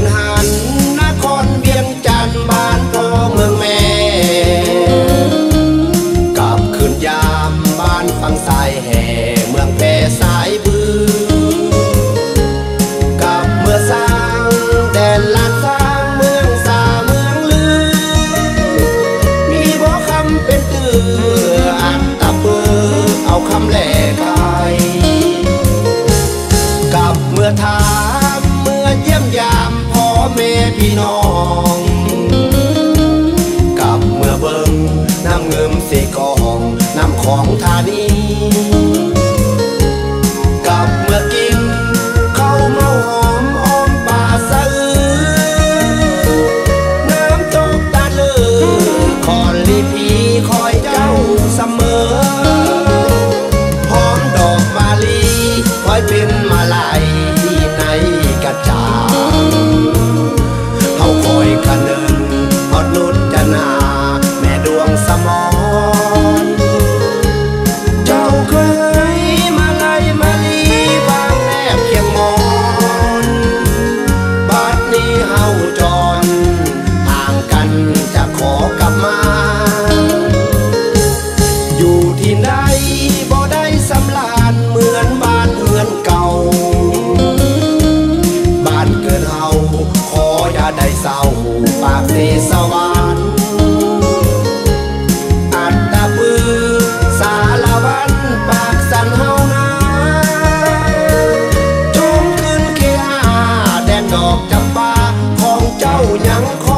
หันนครเวียงจันทร์บ้านพ่อเมืองแม่กลับคืนยามบ้านฝั่งสายแห่เมืองแพร่สายบือกลับเมื่อสร้างแดนลาดสร้างเมืองสาเมืองลือมีบ่คำเป็นตืออันตะเปือเอาคำแหล่กายกลับเมื่อถามเมื่อเยี่ยมยามพ่อแม่พี่น้องกลับเมื่อเบิ่งน้ำเงิมเสกองน้ำของธานีกลับเมื่อกินข้าวเมาหอมอ้อมป่าสะอื้อน้ำตกตาเลือคอนลีพีคอยเจ้าเสมอหอมดอกมาลีคอยเป็นมาลายที่ไหนกระจางเฮาคอยคะเนินฮอดนุชนาแม่ดวงสมรเจ้าเคยมาไล่มาลีบางแนบเคียงมอนบัดนี้เฮาจรห่างกันจะขอกลับมาอยู่ที่ไหนบ่ได้สำราญเหมือนบ้านเฮือนเก่าบ้านเกิดเฮาขออย่าได้เศร้าปากเสสวรรค์อัตตปือสารวันปากสันเฮานาจงขึ้นเคียแดนดอกจำปาของเจ้ายังค